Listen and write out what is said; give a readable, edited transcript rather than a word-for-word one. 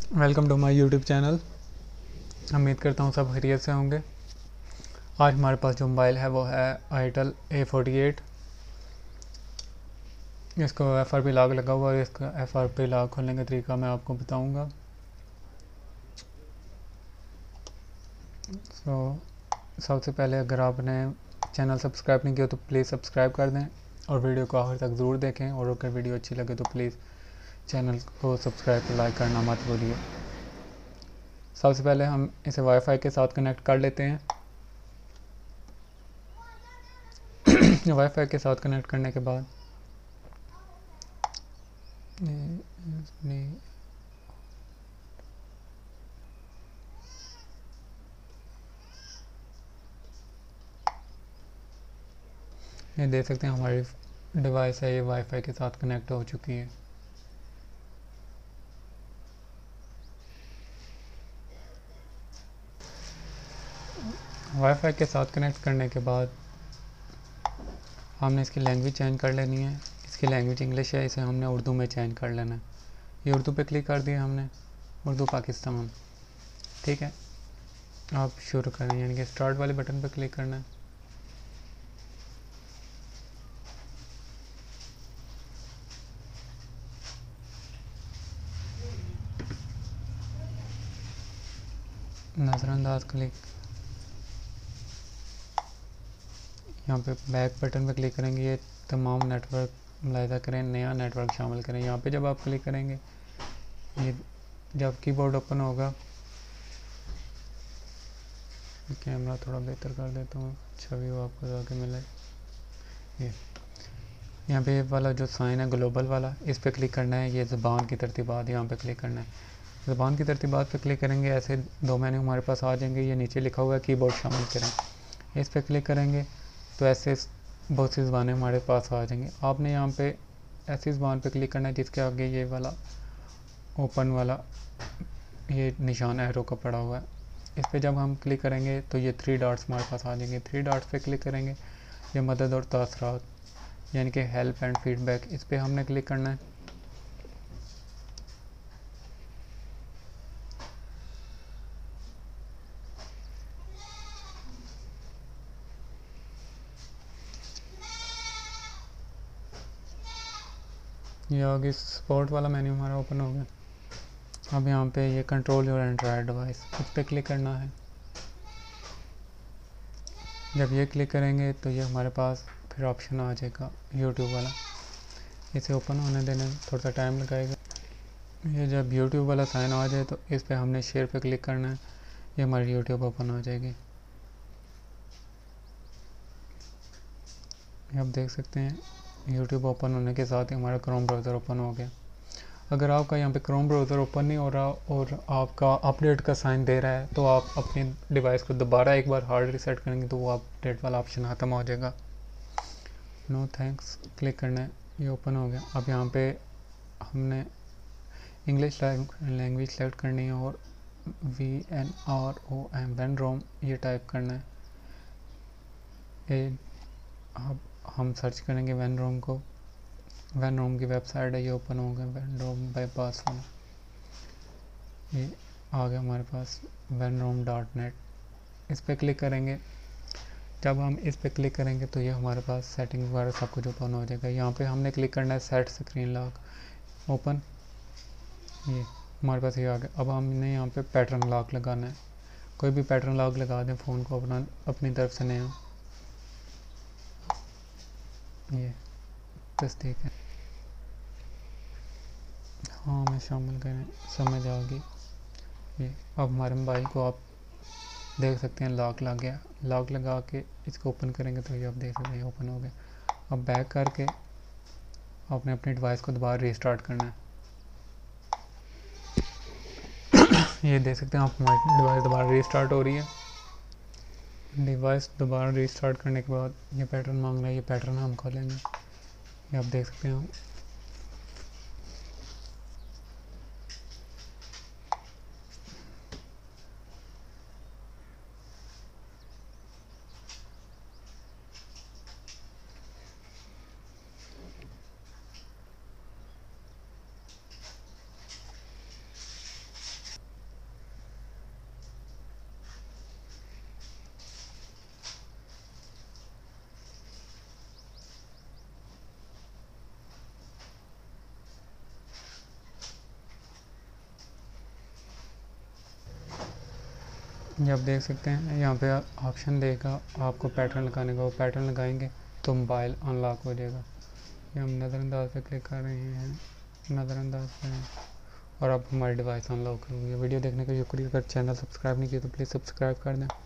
Welcome to my YouTube channel. उम्मीद करता हूँ सब खैरियत से होंगे। आज हमारे पास जो मोबाइल है वो है आईटेल A48। इसको FRP लॉक लगा हुआ है। इसका FRP लॉक खोलने का तरीका मैं आपको बताऊँगा। सबसे पहले अगर आपने चैनल सब्सक्राइब नहीं किया तो प्लीज़ सब्सक्राइब कर दें और वीडियो को आखिर तक ज़रूर देखें। और अगर वीडियो अच्छी लगे तो प्लीज़ चैनल को सब्सक्राइब और लाइक करना मत भूलिए। सबसे पहले हम इसे वाईफाई के साथ कनेक्ट कर लेते हैं। वाईफाई के साथ कनेक्ट करने के बाद ये देख सकते हैं हमारी डिवाइस है, ये वाईफाई के साथ कनेक्ट हो चुकी है। वाईफाई के साथ कनेक्ट करने के बाद हमने इसकी लैंग्वेज चेंज कर लेनी है। इसकी लैंग्वेज इंग्लिश है, इसे हमने उर्दू में चेंज कर लेना है। ये उर्दू पे क्लिक कर दिया हमने, उर्दू पाकिस्तान। ठीक है, आप शुरू करें यानी कि स्टार्ट वाले बटन पे क्लिक करना है। नज़रअंदाज क्लिक, यहाँ पे बैक बटन पे क्लिक करेंगे। ये तमाम नेटवर्क मुलाहिजा करें, नया नेटवर्क शामिल करें। यहाँ पे जब आप क्लिक करेंगे, ये जब कीबोर्ड ओपन होगा, कैमरा थोड़ा बेहतर कर देता हूँ, छवि वो आपको जाके मिले। ये यहाँ पे वाला जो साइन है ग्लोबल वाला, इस पे क्लिक करना है। ये ज़बान की तरतीबात, यहाँ पे क्लिक करना है। ज़बान की तरतीबात पे क्लिक करेंगे, ऐसे दो मेन्यू हमारे पास आ जाएंगे। ये नीचे लिखा हुआ है कीबोर्ड शामिल करें, इस पे क्लिक करेंगे तो ऐसे बहुत सी ज़बानें हमारे पास आ जाएंगी। आपने यहाँ पे ऐसी ज़बान पे क्लिक करना है जिसके आगे ये वाला ओपन वाला ये निशान एरो का पड़ा हुआ है। इस पे जब हम क्लिक करेंगे तो ये 3 डॉट्स हमारे पास आ जाएंगे। 3 डॉट्स पे क्लिक करेंगे, ये मदद और तासरात यानी कि हेल्प एंड फीडबैक, इस पे हमने क्लिक करना है। ये आगे सपोर्ट वाला मेन्यू हमारा ओपन हो गया। अब यहाँ पे ये कंट्रोल योर एंड्रॉयड डिवाइस, इस पर क्लिक करना है। जब ये क्लिक करेंगे तो ये हमारे पास फिर ऑप्शन आ जाएगा यूट्यूब वाला। इसे ओपन होने देना, थोड़ा सा टाइम लगाएगा। ये जब यूट्यूब वाला साइन आ जाए तो इस पर हमने शेयर पे क्लिक करना है। ये हमारी यूट्यूब ओपन हो जाएगी। आप देख सकते हैं यूट्यूब ओपन होने के साथ ही हमारा क्रोम ब्राउज़र ओपन हो गया। अगर आपका यहाँ पे क्रोम ब्राउज़र ओपन नहीं हो रहा और आपका अपडेट का साइन दे रहा है तो आप अपनी डिवाइस को दोबारा एक बार हार्ड रीसेट करेंगे तो वो अपडेट वाला ऑप्शन ख़त्म हो जाएगा। नो थैंक्स क्लिक करना है, ये ओपन हो गया। अब यहाँ पे हमने इंग्लिश लैंग्वेज सेलेक्ट करनी है और VNROM वेनरोम ये टाइप करना है। अब हम सर्च करेंगे वेनरोम को। वेनरोम की वेबसाइट है, ये ओपन हो गया। वेनरोम बाईपास वाला ये आ गया हमारे पास venrom.net। इस पर क्लिक करेंगे। जब हम इस पर क्लिक करेंगे तो ये हमारे पास सेटिंग वगैरह सब कुछ ओपन हो जाएगा। यहाँ पे हमने क्लिक करना है सेट स्क्रीन लॉक ओपन, ये हमारे पास ये आ गया। अब हमने यहाँ पे पैटर्न लॉक लगाना है। कोई भी पैटर्न लॉक लगा दें फ़ोन को अपनी तरफ से नया। ये तस्दीक है, हाँ मैं शामिल करें, समझ आ गई। ये अब हमारे मोबाइल को आप देख सकते हैं लॉक लग गया। लॉक लगा के इसको ओपन करेंगे तो ये आप देख सकते हैं ओपन हो गया। अब बैक करके आपने अपनी डिवाइस को दोबारा रीस्टार्ट करना है। ये देख सकते हैं आप हमारी डिवाइस दोबारा रीस्टार्ट हो रही है। डिवाइस दोबारा रीस्टार्ट करने के बाद ये पैटर्न मांग रहा है, ये पैटर्न हम खोलेंगे। ये आप देख सकते हैं। ये आप देख सकते हैं यहाँ पे ऑप्शन देगा आपको पैटर्न लगाने का, वो पैटर्न लगाएंगे तो मोबाइल अनलॉक हो जाएगा। ये हम नज़रअंदाज पे क्लिक कर रहे हैं, नज़रअंदाज पे, और अब हमारी डिवाइस अनलॉक होगी। वीडियो देखने का शुक्रिया। अगर चैनल सब्सक्राइब नहीं किया तो प्लीज़ सब्सक्राइब कर दें।